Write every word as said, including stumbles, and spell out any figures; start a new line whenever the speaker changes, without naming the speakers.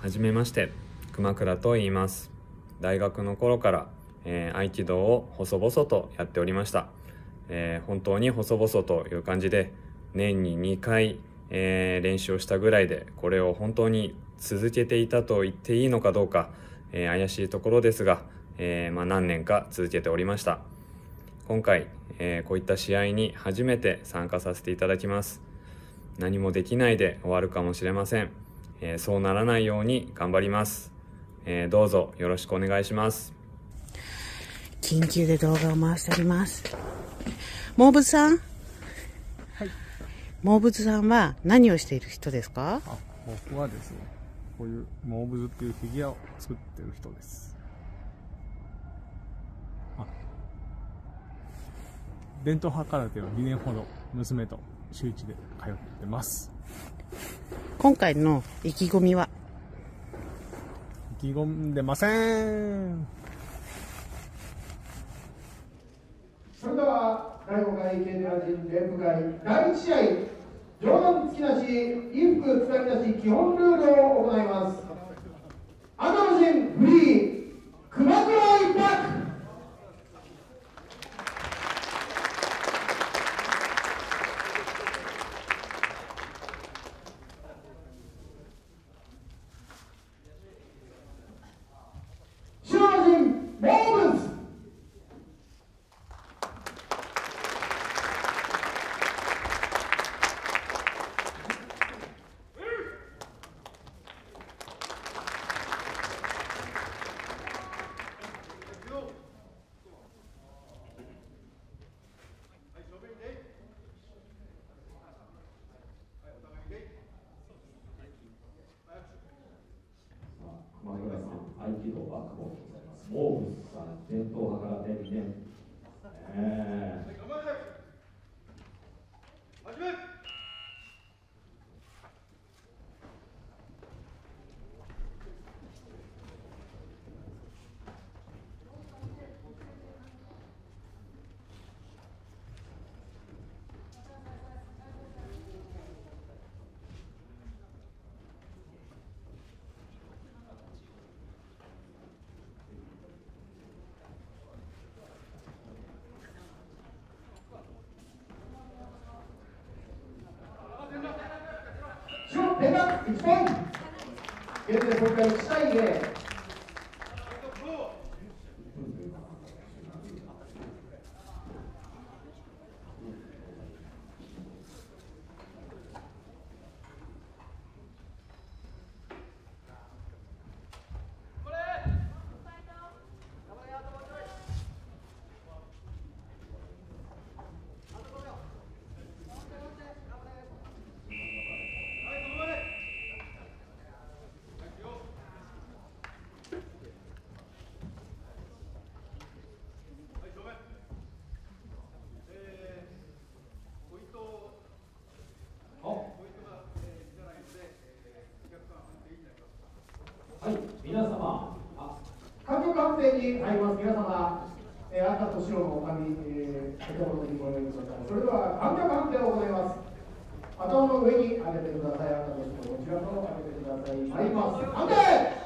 はじめまして、熊倉と言います。大学の頃から、えー、合気道を細々とやっておりました。えー、本当に細々という感じで、年ににかい、えー、練習をしたぐらいで、これを本当に続けていたと言っていいのかどうか、えー、怪しいところですが、えーまあ、何年か続けておりました。今回、えー、こういった試合に初めて参加させていただきます。何もできないで終わるかもしれません。えー、そうならないように頑張ります。えー、どうぞよろしくお願いします。
緊急で動画を回しております。モーブズさん、
はい、
モーブズさんは何をしている人ですか？
あ、僕はですね、こういうモーブズっていうフィギュアを作ってる人です。あ、伝統派空手をにねんほど娘と週一で通ってます。
今回の意気込みは？
意気込んでません。
それではだいごかいケンラジン連部会だいいち試合、上段突きなし、衣服つかみなし基本ルールを行います。赤の陣フリー、熊倉一択。
熊倉さん、合気道は久保でございます。モーブスさん、伝統派からにねん。えー
ペナいちポイント。現在今回いちたいゼロ。
はい、皆様、
観客判定に入ります。皆様、えー、赤と白の紙、えー、手元にご用意ください。それでは観客判定を行います。頭の上に上げてください。赤と白、こちらと上げてください。入ります。判定。